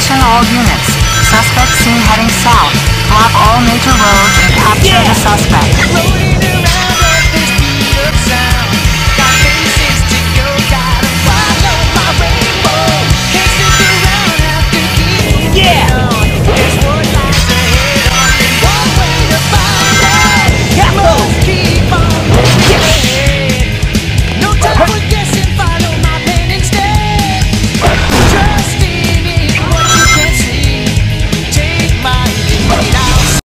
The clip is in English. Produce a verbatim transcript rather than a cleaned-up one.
Attention all units. Suspect seen heading south. Block all major roads and capture the suspect.